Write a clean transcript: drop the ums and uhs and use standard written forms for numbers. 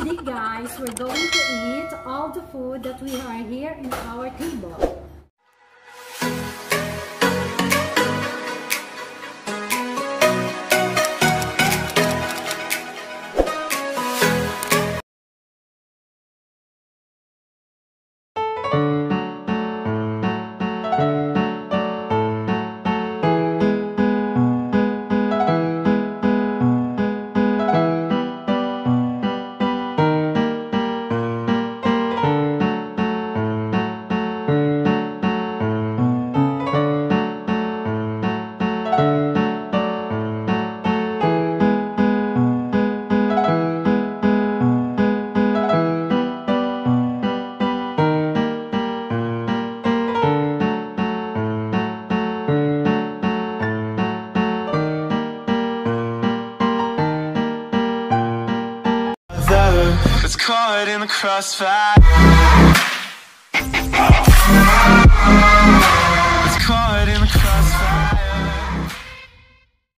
Today guys, we're going to eat all the food that we are here in our table. It's caught in the crossfire.